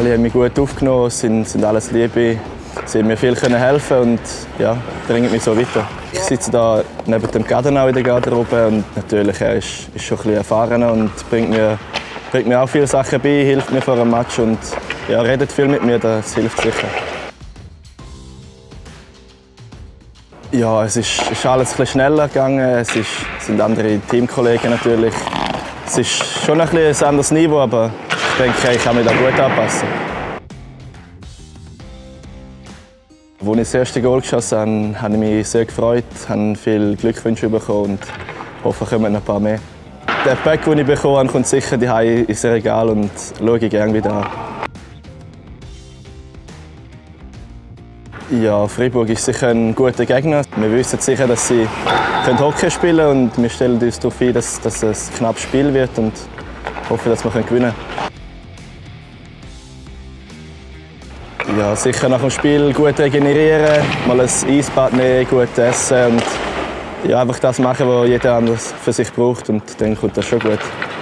Alle haben mich gut aufgenommen, sind alles Liebe. Sie haben mir viel helfen und ja, bringen mich so weiter. Ich sitze da neben dem Gadenau in der Garderobe und natürlich, er ist schon ein bisschen erfahrener und bringt mir auch viele Sachen bei, hilft mir vor einem Match und ja, redet viel mit mir, das hilft sicher. Ja, es ist alles ein bisschen schneller gegangen, es sind andere Teamkollegen natürlich. Es ist schon ein anderes Niveau, aber ich denke, ich kann mich da gut anpassen. Als ich das erste Goal geschossen habe, habe ich mich sehr gefreut, habe viele Glückwünsche bekommen und hoffe, kommen noch ein paar mehr. Der Pack, den ich bekommen habe, kommt sicher daheim ins Regal und schaue ich gerne wieder an. Ja, Freiburg ist sicher ein guter Gegner. Wir wissen sicher, dass sie Hockey spielen können und wir stellen uns darauf ein, dass es ein knappes Spiel wird und hoffen, dass wir gewinnen können. Ja, sicher nach dem Spiel gut regenerieren, mal ein Eisbad nehmen, gut essen und ja, einfach das machen, was jeder anders für sich braucht und dann kommt das schon gut.